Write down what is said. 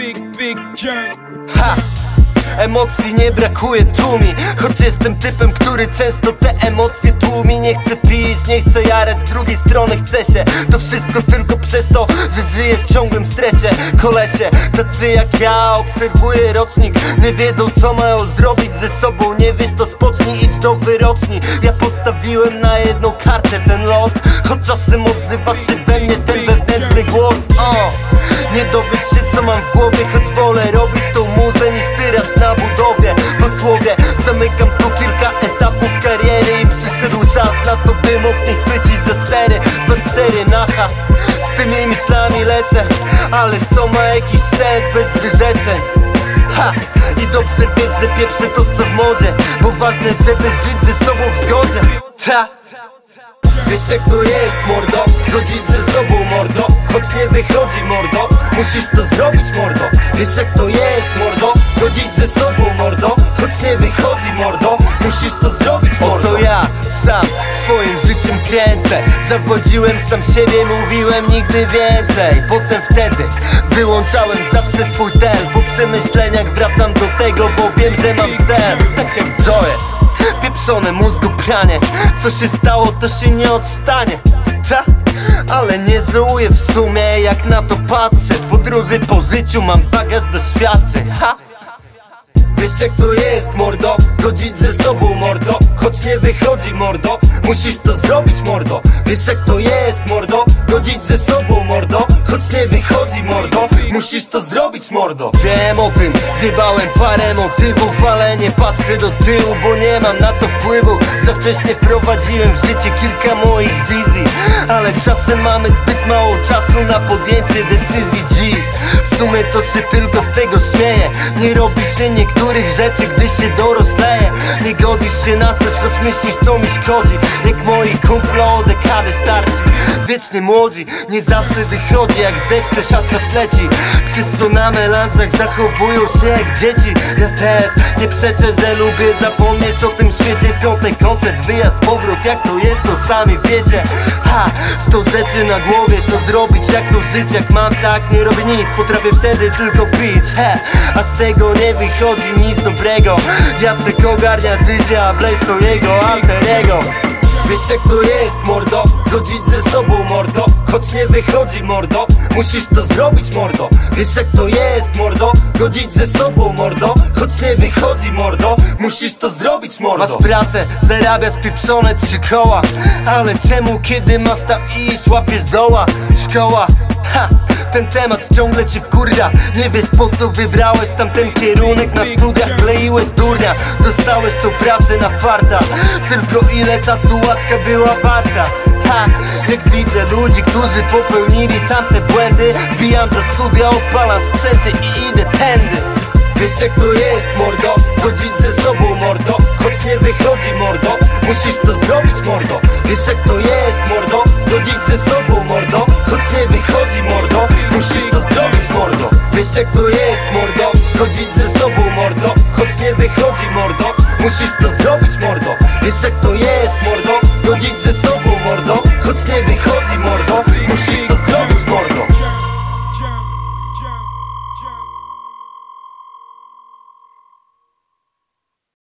big journey. Ha! Emocji nie brakuje tu mi, choć jestem typem, który często te emocje tłumi. Nie chcę pić, nie chcę jarać, z drugiej strony chcę się. To wszystko tylko przez to, że żyję w ciągłym stresie. Kolesie, tacy jak ja, obserwuję rocznik, nie wiedzą co mają zrobić ze sobą. Nie wiesz to spocznij, idź do wyroczni. Ja postawiłem na jedną kartę ten los, choć czasem odzywa się we mnie ten wewnętrzny głos. Nie dowiesz się co mam w głowie, choć wolę robić tą muzę niż tyrać na budowie. Po słowie zamykam tu kilka etapów kariery i przyszedł czas na to, by mocniej chwycić za stery. 2-4 nacha, z tymi myślami lecę, ale co ma jakiś sens bez wyrzeczeń. Ha! I dobrze wiesz, że pieprzę to co w modzie, bo ważne, żeby żyć ze sobą w zgodzie. Ta! Wiesz jak to jest, mordo, godzić ze sobą, mordo, choć nie wychodzi, mordo, musisz to zrobić, mordo. Wiesz jak to jest, mordo, godzić ze sobą, mordo, choć nie wychodzi, mordo, musisz to zrobić, mordo. Oto ja sam swoim życiem kręcę, zawodziłem sam siebie, mówiłem nigdy więcej. Potem wtedy wyłączałem zawsze swój tel, po przemyśleniach wracam do tego, bo wiem, że mam cel. Tak jak Joey, pieprzone mózgu pranie, co się stało to się nie odstanie. Ta? Ale nie żałuję w sumie jak na to patrzę. Podróży po życiu mam bagaż doświadczeń. Ha! Wiesz jak to jest, mordo, godzić ze sobą, mordo, choć nie wychodzi, mordo, musisz to zrobić, mordo. Wiesz jak to jest, mordo, godzić ze sobą, mordo, choć nie wychodzi, mordo, musisz to zrobić, mordo. Wiem o tym, zjebałem parę motywów, ale nie patrzę do tyłu, bo nie mam na to wpływu. Za wcześnie wprowadziłem w życie kilka moich wizji, ale czasem mamy zbyt mało czasu na podjęcie decyzji dziś. W sumie to się tylko z tego śmieję, nie robi się niektórych rzeczy, gdy się dorosleje. Nie godzisz się na coś, choć myślisz co mi szkodzi, jak moi kumple o dekadę starsi. Wiecznie młodzi, nie zawsze wychodzi jak zechcesz, a czas leci. Przez to na melanżach zachowują się jak dzieci. Ja też nie przeczę, że lubię zapomnieć o tym świecie. W piątek koncert, wyjazd, powrót, jak to jest to sami wiecie. Ha, 100 rzeczy na głowie, co zrobić, jak to żyć. Jak mam tak, nie robię nic, potrafię wtedy tylko pić. He, a z tego nie wychodzi nic dobrego. Jacek ogarnia życie, a Blaze to jego alter ego. Wiesz jak to jest, mordo, godzić ze sobą, mordo, choć nie wychodzi, mordo, musisz to zrobić, mordo. Wiesz jak to jest, mordo, godzić ze sobą, mordo, choć nie wychodzi, mordo, musisz to zrobić, mordo. Masz pracę, zarabiasz pieprzone 3 koła, ale czemu kiedy masz tam iść, łapiesz doła? Szkoła, ha! Ten temat ciągle cię wkurwia. Nie wiesz po co wybrałeś tamten kierunek. Na studiach kleiłeś durnia, dostałeś tą pracę na farta. Tylko ile tatuaczka była warta? Ha! Jak widzę ludzi, którzy popełnili tamte błędy, wbijam do studia, odpalam sprzęty i idę tędy. Wiesz jak to jest, mordo, godzić ze sobą, mordo, choć nie wychodzi, mordo, musisz to